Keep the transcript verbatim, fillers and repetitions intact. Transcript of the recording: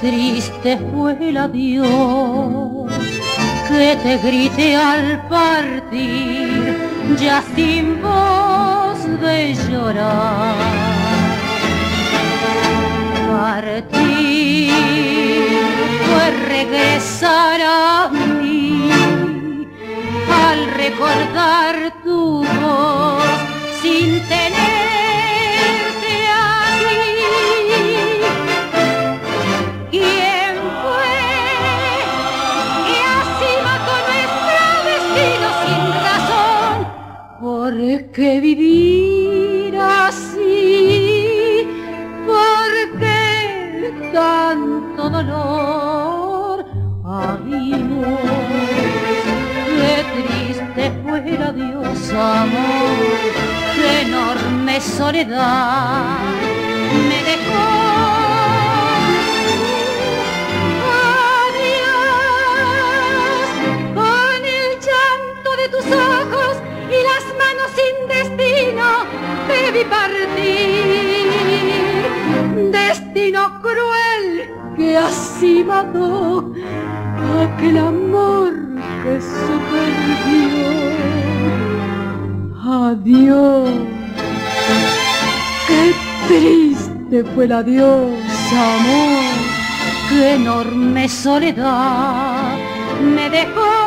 triste fue el adiós que te grité al partir, ya sin voz de llorar. Partir fue regresar a mí al recordar tu voz sin tenerte aquí. ¿Quién fue que así mató nuestro destino sin razón? ¿Por qué vivir así? ¿Por qué tanto dolor? Adiós, qué triste fue el adiós, amor, qué enorme soledad me dejó. Adiós, con el llanto de tus ojos y las manos sin destino te vi partir. Destino cruel que así mató aquel amor que se perdió. Adiós, qué triste fue el adiós, amor, qué enorme soledad me dejó.